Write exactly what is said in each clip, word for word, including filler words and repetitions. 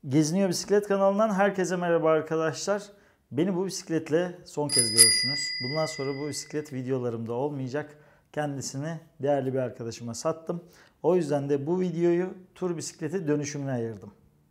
Geziniyor Bisiklet kanalından herkese merhaba arkadaşlar. Beni bu bisikletle son kez görürsünüz. Bundan sonra bu bisiklet videolarımda olmayacak. Kendisini değerli bir arkadaşıma sattım. O yüzden de bu videoyu tur bisikleti dönüşümüne ayırdım.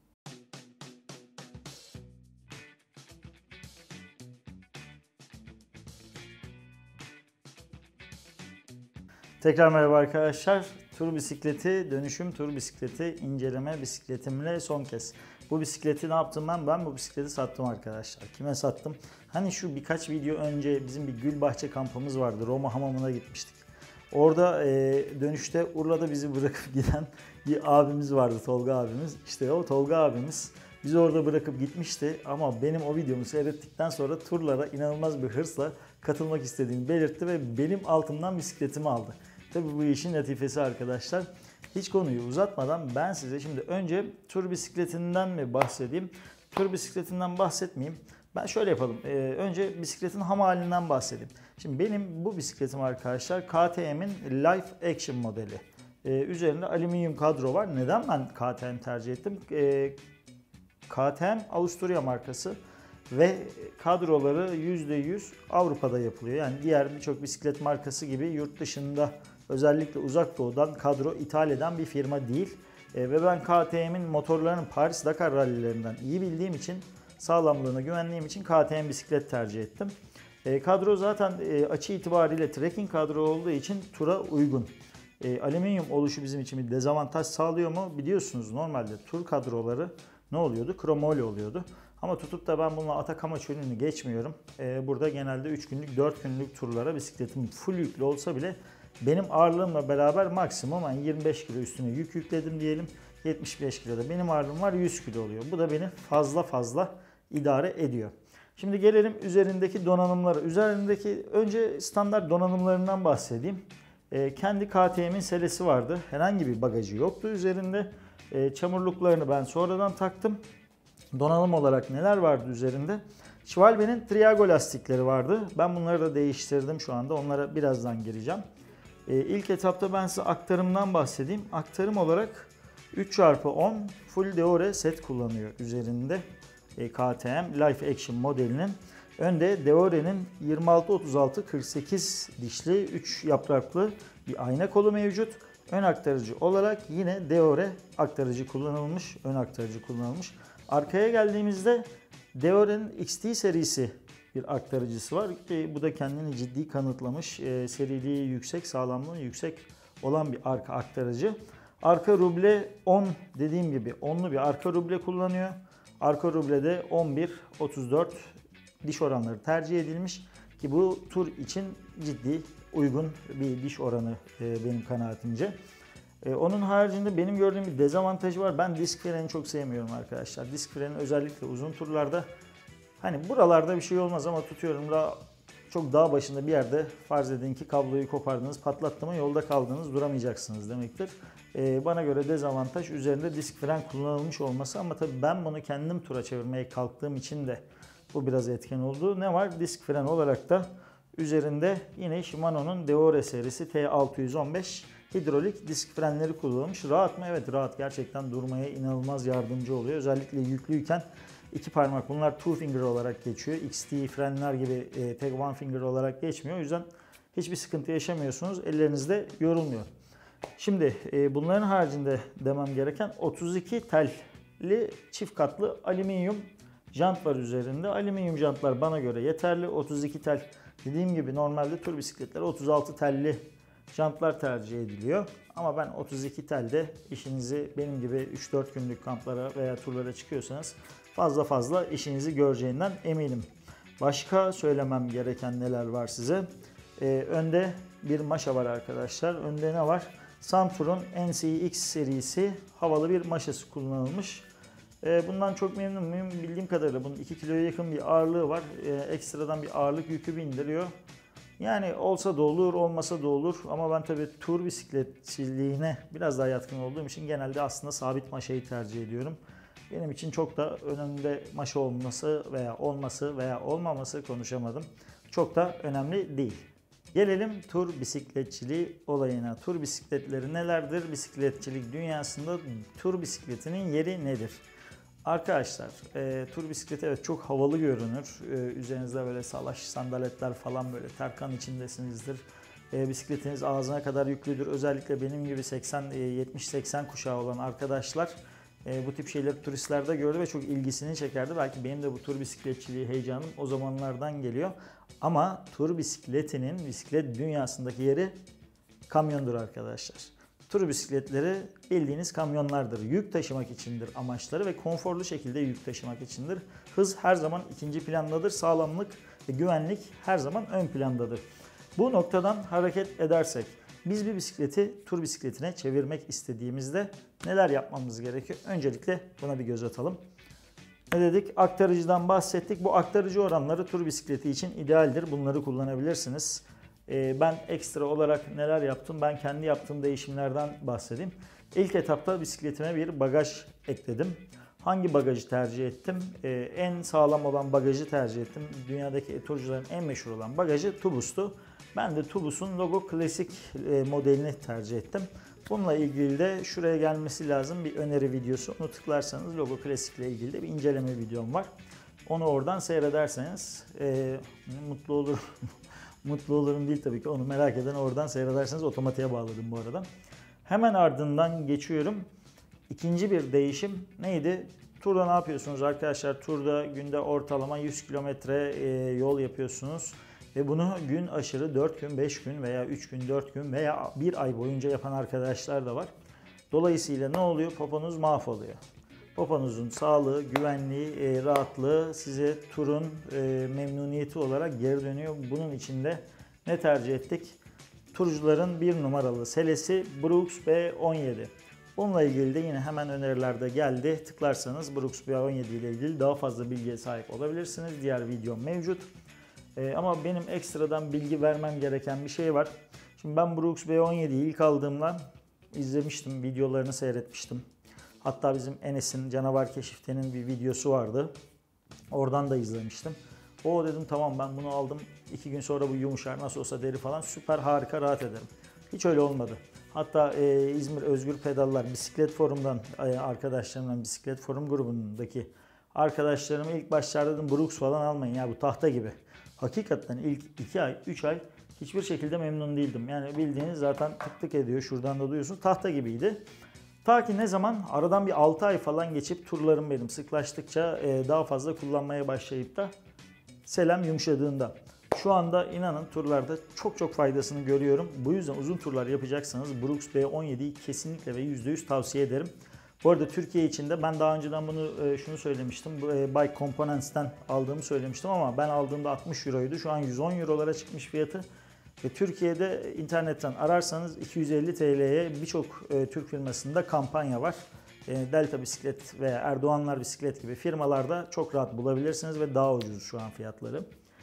Tekrar merhaba arkadaşlar. Tur bisikleti, dönüşüm tur bisikleti, inceleme bisikletimle son kez. Bu bisikleti ne yaptım ben? Ben bu bisikleti sattım arkadaşlar. Kime sattım? Hani şu birkaç video önce bizim bir Gülbahçe kampımız vardı. Roma hamamına gitmiştik. Orada e, dönüşte Urla'da bizi bırakıp giden bir abimiz vardı, Tolga abimiz. İşte o Tolga abimiz bizi orada bırakıp gitmişti. Ama benim o videomu seyrettikten sonra turlara inanılmaz bir hırsla katılmak istediğini belirtti ve benim altımdan bisikletimi aldı. Tabii bu işin latifesi arkadaşlar. Hiç konuyu uzatmadan ben size şimdi önce tur bisikletinden mi bahsedeyim? Tur bisikletinden bahsetmeyeyim. Ben şöyle yapalım. Ee, önce bisikletin ham halinden bahsedeyim. Şimdi benim bu bisikletim arkadaşlar K T M'in Life Action modeli. Ee, üzerinde alüminyum kadro var. Neden ben K T M tercih ettim? Ee, K T M Avusturya markası ve kadroları yüzde yüz Avrupa'da yapılıyor. Yani diğer birçok bisiklet markası gibi yurt dışında özellikle uzak doğudan kadro ithal eden bir firma değil. E, ve ben K T M'in motorlarının Paris-Dakar rallilerinden iyi bildiğim için, sağlamlığına güvendiğim için K T M bisiklet tercih ettim. E, kadro zaten e, açı itibariyle trekking kadro olduğu için tura uygun. E, alüminyum oluşu bizim için bir dezavantaj sağlıyor mu? Biliyorsunuz normalde tur kadroları ne oluyordu? Kromoli oluyordu. Ama tutup da ben bununla Atakama çölünü geçmiyorum. Ee, burada genelde üç günlük, dört günlük turlara bisikletim full yüklü olsa bile benim ağırlığımla beraber maksimum yani yirmi beş kilo üstüne yük yükledim diyelim. yetmiş beş kiloda benim ağırlığım var, yüz kilo oluyor. Bu da beni fazla fazla idare ediyor. Şimdi gelelim üzerindeki donanımlara. Üzerindeki önce standart donanımlarından bahsedeyim. Ee, kendi K T M'in selesi vardı. Herhangi bir bagajı yoktu üzerinde. Ee, çamurluklarını ben sonradan taktım. Donanım olarak neler vardı üzerinde? Schwalbe'nin Triago lastikleri vardı. Ben bunları da değiştirdim şu anda. Onlara birazdan gireceğim. Ee, ilk etapta ben size aktarımdan bahsedeyim. Aktarım olarak üç çarpı on full Deore set kullanıyor üzerinde. Ee, K T M Life Action modelinin. Önde Deore'nin yirmi altı otuz altı kırk sekiz dişli üç yapraklı bir ayna kolu mevcut. Ön aktarıcı olarak yine Deore aktarıcı kullanılmış. Ön aktarıcı kullanılmış. Arkaya geldiğimizde Deore'nin X T serisi bir aktarıcısı var. E, bu da kendini ciddi kanıtlamış. E, seriliği yüksek, sağlamlığı yüksek olan bir arka aktarıcı. Arka ruble on dediğim gibi onlu bir arka ruble kullanıyor. Arka rublede on bir otuz dört diş oranları tercih edilmiş. Ki bu tur için ciddi uygun bir diş oranı e, benim kanaatimce. Ee, onun haricinde benim gördüğüm bir dezavantajı var. Ben disk freni çok sevmiyorum arkadaşlar. Disk freni özellikle uzun turlarda hani buralarda bir şey olmaz ama tutuyorum da çok dağ başında bir yerde farz edin ki kabloyu kopardınız, patlattı mı yolda kaldınız, duramayacaksınız demektir. Ee, bana göre dezavantaj üzerinde disk fren kullanılmış olması ama tabii ben bunu kendim tura çevirmeye kalktığım için de bu biraz etken oldu. Ne var? Disk fren olarak da üzerinde yine Shimano'nun Deore serisi T altı yüz on beş hidrolik disk frenleri kullanılmış. Rahat mı? Evet rahat. Gerçekten durmaya inanılmaz yardımcı oluyor. Özellikle yüklüyken iki parmak. Bunlar two finger olarak geçiyor. X T frenler gibi e, tek one finger olarak geçmiyor. O yüzden hiçbir sıkıntı yaşamıyorsunuz. Ellerinizde yorulmuyor. Şimdi e, bunların haricinde demem gereken otuz iki telli çift katlı alüminyum jant var üzerinde. Alüminyum jantlar bana göre yeterli. otuz iki tel dediğim gibi normalde tur bisikletleri otuz altı telli jantlar tercih ediliyor. Ama ben otuz iki telde işinizi benim gibi üç dört günlük kamplara veya turlara çıkıyorsanız fazla fazla işinizi göreceğinden eminim. Başka söylemem gereken neler var size? Ee, önde bir maşa var arkadaşlar. Önde ne var? Santur'un N C X serisi havalı bir maşası kullanılmış. Ee, bundan çok memnun muyum? Bildiğim kadarıyla bunun iki kiloya yakın bir ağırlığı var. Ee, ekstradan bir ağırlık yükü bindiriyor. Yani olsa da olur, olmasa da olur ama ben tabii tur bisikletçiliğine biraz daha yatkın olduğum için genelde aslında sabit maşayı tercih ediyorum. Benim için çok da önünde maşa olması veya olması veya olmaması konuşamadım. Çok da önemli değil. Gelelim tur bisikletçiliği olayına. Tur bisikletleri nelerdir? Bisikletçilik dünyasında tur bisikletinin yeri nedir? Arkadaşlar e, tur bisikleti evet çok havalı görünür. E, üzerinizde böyle salaş sandaletler falan, böyle terkan içindesinizdir. E, bisikletiniz ağzına kadar yüklüdür. Özellikle benim gibi seksen yetmiş seksen kuşağı olan arkadaşlar e, bu tip şeyleri turistlerde gördü ve çok ilgisini çekerdi. Belki benim de bu tur bisikletçiliği heyecanım o zamanlardan geliyor. Ama tur bisikletinin bisiklet dünyasındaki yeri kamyondur arkadaşlar. Tur bisikletleri bildiğiniz kamyonlardır. Yük taşımak içindir amaçları ve konforlu şekilde yük taşımak içindir. Hız her zaman ikinci plandadır. Sağlamlık ve güvenlik her zaman ön plandadır. Bu noktadan hareket edersek biz bir bisikleti tur bisikletine çevirmek istediğimizde neler yapmamız gerekiyor? Öncelikle buna bir göz atalım. Ne dedik? Aktarıcıdan bahsettik. Bu aktarıcı oranları tur bisikleti için idealdir. Bunları kullanabilirsiniz. Ben ekstra olarak neler yaptım? Ben kendi yaptığım değişimlerden bahsedeyim. İlk etapta bisikletime bir bagaj ekledim. Hangi bagajı tercih ettim? En sağlam olan bagajı tercih ettim. Dünyadaki turcuların en meşhur olan bagajı Tubus'tu. Ben de Tubus'un Logo Classic modelini tercih ettim. Bununla ilgili de şuraya gelmesi lazım bir öneri videosu. Onu tıklarsanız Logo Classic ile ilgili de bir inceleme videom var. Onu oradan seyrederseniz e, mutlu olurum. Mutlu olurum değil tabii ki. Onu merak eden oradan seyrederseniz, otomatiğe bağladım bu arada. Hemen ardından geçiyorum. İkinci bir değişim neydi? Turda ne yapıyorsunuz arkadaşlar? Turda günde ortalama yüz kilometre yol yapıyorsunuz. Ve bunu gün aşırı dört gün, beş gün veya üç gün, dört gün veya bir ay boyunca yapan arkadaşlar da var. Dolayısıyla ne oluyor? Poponuz mahvoluyor. Poponuzun sağlığı, güvenliği, rahatlığı size turun memnuniyeti olarak geri dönüyor. Bunun için de ne tercih ettik? Turcuların bir numaralı selesi Brooks B on yedi. Bununla ilgili de yine hemen önerilerde geldi. Tıklarsanız Brooks B on yedi ile ilgili daha fazla bilgiye sahip olabilirsiniz. Diğer videom mevcut. Ama benim ekstradan bilgi vermem gereken bir şey var. Şimdi ben Brooks B on yediyi ilk aldığımda izlemiştim, videolarını seyretmiştim. Hatta bizim Enes'in Canavar Keşifte'nin bir videosu vardı. Oradan da izlemiştim. O dedim tamam ben bunu aldım. iki gün sonra bu yumuşar, nasıl olsa deri falan, süper harika, rahat ederim. Hiç öyle olmadı. Hatta e, İzmir Özgür Pedallar Bisiklet Forum'dan e, arkadaşlarımla, Bisiklet Forum grubundaki arkadaşlarıma ilk başlarda dedim Brooks falan almayın ya, bu tahta gibi. Hakikaten ilk iki ay, üç ay hiçbir şekilde memnun değildim. Yani bildiğiniz zaten tık tık ediyor. Şuradan da duyuyorsunuz. Tahta gibiydi. Ta ki ne zaman? Aradan bir altı ay falan geçip turlarım benim sıklaştıkça daha fazla kullanmaya başlayıp da selam yumuşadığında. Şu anda inanın turlarda çok çok faydasını görüyorum. Bu yüzden uzun turlar yapacaksanız Brooks B on yediyi kesinlikle ve yüzde yüz tavsiye ederim. Bu arada Türkiye içinde ben daha önceden bunu şunu söylemiştim. Bike Components'ten aldığımı söylemiştim ama ben aldığımda altmış euroydu. Şu an yüz on eurolara çıkmış fiyatı. Ve Türkiye'de internetten ararsanız iki yüz elli T L'ye birçok Türk firmasında kampanya var. Delta Bisiklet veya Erdoğanlar Bisiklet gibi firmalarda çok rahat bulabilirsiniz ve daha ucuz şu an fiyatları.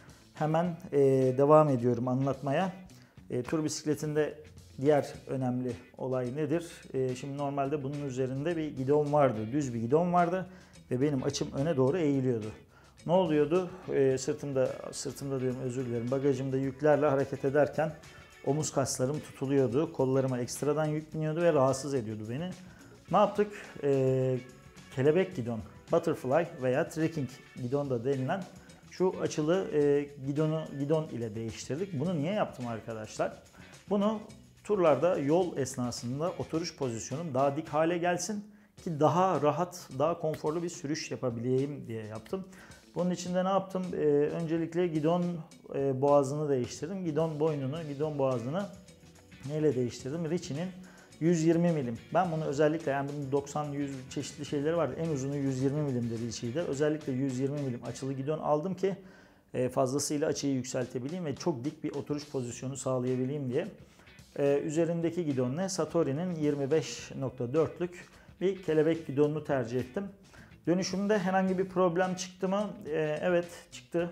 Hemen devam ediyorum anlatmaya. Tur bisikletinde diğer önemli olay nedir? Şimdi normalde bunun üzerinde bir gidon vardı, düz bir gidon vardı ve benim açım öne doğru eğiliyordu. Ne oluyordu? Ee, sırtımda, sırtımda diyorum özür dilerim, bagajımda yüklerle hareket ederken omuz kaslarım tutuluyordu. Kollarıma ekstradan yük biniyordu ve rahatsız ediyordu beni. Ne yaptık? Ee, kelebek gidon, butterfly veya trekking gidon da denilen şu açılı e, gidonu gidon ile değiştirdik. Bunu niye yaptım arkadaşlar? Bunu turlarda yol esnasında oturuş pozisyonum daha dik hale gelsin ki daha rahat, daha konforlu bir sürüş yapabileyim diye yaptım. Bunun için de ne yaptım? Ee, öncelikle gidon e, boğazını değiştirdim. Gidon boynunu, gidon boğazını neyle değiştirdim? Ritchie'nin yüz yirmi milim. Ben bunu özellikle, yani bunun doksan yüz çeşitli şeyleri var. En uzunu yüz yirmi milimdir Ritchie'de. Özellikle yüz yirmi milim açılı gidon aldım ki e, fazlasıyla açıyı yükseltebileyim ve çok dik bir oturuş pozisyonu sağlayabileyim diye. Ee, üzerindeki gidon ne? Satori'nin yirmi beş nokta dörtlük bir kelebek gidonunu tercih ettim. Dönüşümde herhangi bir problem çıktı mı? Ee, evet çıktı.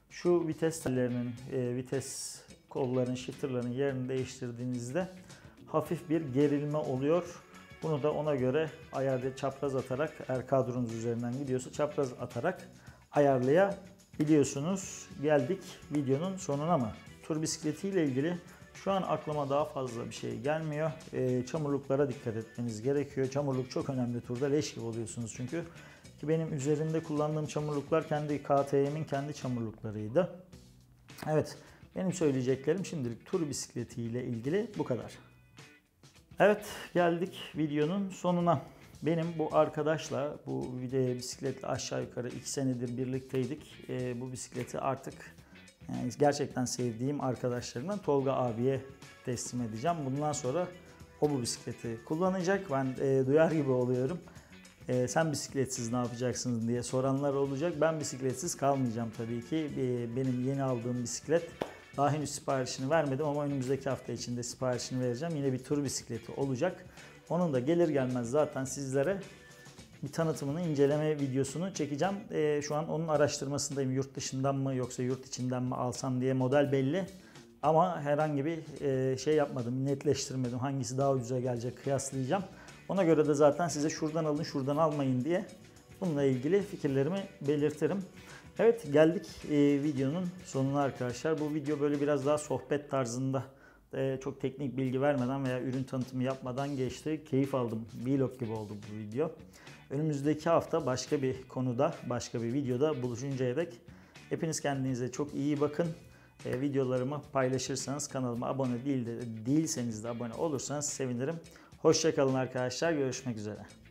Şu vites tellerinin, e, vites kollarının, shifterların yerini değiştirdiğinizde hafif bir gerilme oluyor. Bunu da ona göre ayarlı çapraz atarak, eğer kadronuz üzerinden gidiyorsa çapraz atarak ayarlayabiliyorsunuz. Geldik videonun sonuna mı? Tur bisikletiyle ilgili şu an aklıma daha fazla bir şey gelmiyor. E, çamurluklara dikkat etmeniz gerekiyor. Çamurluk çok önemli turda. Leş gibi oluyorsunuz çünkü. Ki benim üzerinde kullandığım çamurluklar kendi K T M'in kendi çamurluklarıydı. Evet, benim söyleyeceklerim şimdilik tur bisikleti ile ilgili bu kadar. Evet, geldik videonun sonuna. Benim bu arkadaşla, bu bisikletle aşağı yukarı iki senedir birlikteydik. E, bu bisikleti artık yani gerçekten sevdiğim arkadaşlarımdan Tolga abiye teslim edeceğim. Bundan sonra o bu bisikleti kullanacak. Ben e, duyar gibi oluyorum. E, sen bisikletsiz ne yapacaksınız diye soranlar olacak. Ben bisikletsiz kalmayacağım tabii ki. E, benim yeni aldığım bisiklet. Daha henüz siparişini vermedim ama önümüzdeki hafta içinde siparişini vereceğim. Yine bir tur bisikleti olacak. Onun da gelir gelmez zaten sizlere bir tanıtımını, inceleme videosunu çekeceğim. E, şu an onun araştırmasındayım. Yurt dışından mı yoksa yurt içinden mi alsam diye model belli. Ama herhangi bir e, şey yapmadım, netleştirmedim. Hangisi daha ucuza gelecek kıyaslayacağım. Ona göre de zaten size şuradan alın, şuradan almayın diye bununla ilgili fikirlerimi belirtirim. Evet, geldik e, videonun sonuna arkadaşlar. Bu video böyle biraz daha sohbet tarzında, e, çok teknik bilgi vermeden veya ürün tanıtımı yapmadan geçti. Keyif aldım. Vlog gibi oldu bu video. Önümüzdeki hafta başka bir konuda, başka bir videoda buluşuncaya dek hepiniz kendinize çok iyi bakın. E, videolarımı paylaşırsanız, kanalıma abone değil de, değilseniz de abone olursanız sevinirim. Hoşça kalın arkadaşlar. Görüşmek üzere.